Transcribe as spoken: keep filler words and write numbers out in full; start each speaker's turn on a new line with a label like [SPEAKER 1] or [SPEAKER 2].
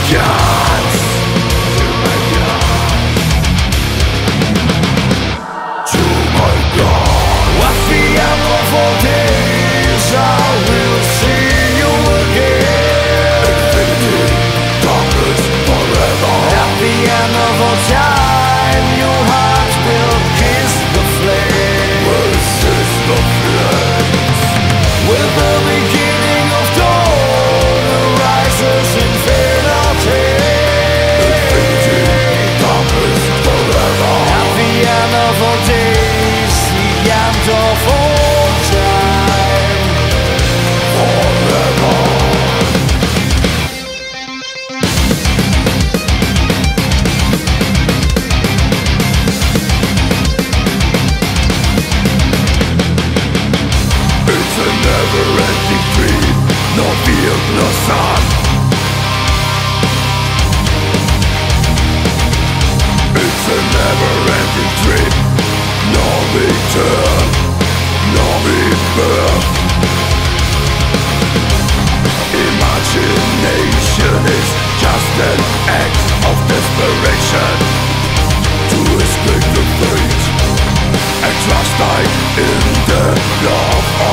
[SPEAKER 1] gods, to my gods, to my God. At the end of all days I will see you again. Infinity, darkness, forever. At the end of all time your heart will kiss the flame. Resist the flames. With the beginning of dawn arises infinity. Infinity, darkness, forever. At the end of all days, the end of all time, forever. It's a never-ending dream, no field, no sun. It's a never-ending dream, no return, no rebirth. Imagination is just an act of desperation to escape the fate and trust I in the love